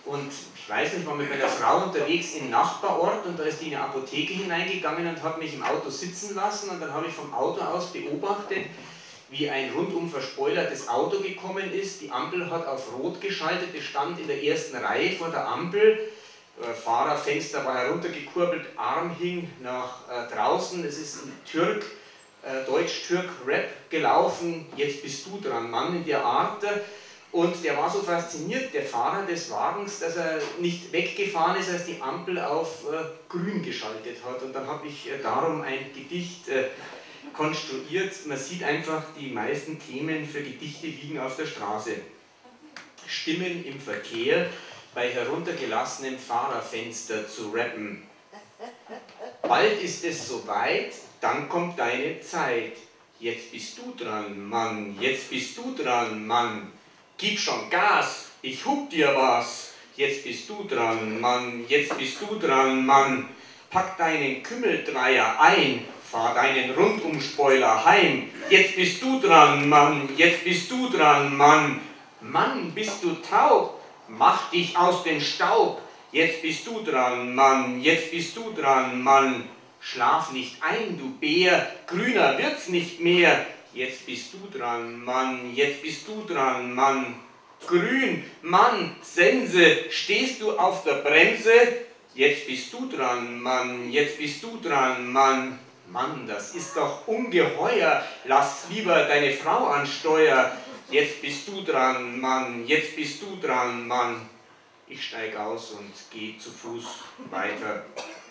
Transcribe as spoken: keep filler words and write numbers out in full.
Und ich weiß nicht, war mit meiner Frau unterwegs im Nachbarort und da ist die in eine Apotheke hineingegangen und hat mich im Auto sitzen lassen und dann habe ich vom Auto aus beobachtet, wie ein rundum verspoilertes Auto gekommen ist. Die Ampel hat auf Rot geschaltet, es stand in der ersten Reihe vor der Ampel. Fahrerfenster war heruntergekurbelt, Arm hing nach äh, draußen. Es ist ein Türk, äh, Deutsch-Türk-Rap gelaufen. Jetzt bist du dran, Mann, in der Art. Und der war so fasziniert, der Fahrer des Wagens, dass er nicht weggefahren ist, als die Ampel auf äh, grün geschaltet hat. Und dann habe ich äh, darum ein Gedicht äh, konstruiert. Man sieht einfach, die meisten Themen für Gedichte liegen auf der Straße. Stimmen im Verkehr, bei heruntergelassenem Fahrerfenster zu rappen. Bald ist es soweit, dann kommt deine Zeit. Jetzt bist du dran, Mann, jetzt bist du dran, Mann. Gib schon Gas, ich hub dir was. Jetzt bist du dran, Mann, jetzt bist du dran, Mann. Pack deinen Kümmeldreier ein, fahr deinen Rundumspoiler heim. Jetzt bist du dran, Mann, jetzt bist du dran, Mann. Mann, bist du taub? Mach dich aus dem Staub, jetzt bist du dran, Mann, jetzt bist du dran, Mann. Schlaf nicht ein, du Bär, grüner wird's nicht mehr. Jetzt bist du dran, Mann, jetzt bist du dran, Mann. Grün, Mann, Sense, stehst du auf der Bremse? Jetzt bist du dran, Mann, jetzt bist du dran, Mann. Mann, das ist doch ungeheuer, lass lieber deine Frau an Steuer. Jetzt bist du dran, Mann, jetzt bist du dran, Mann. Ich steig aus und geh zu Fuß weiter.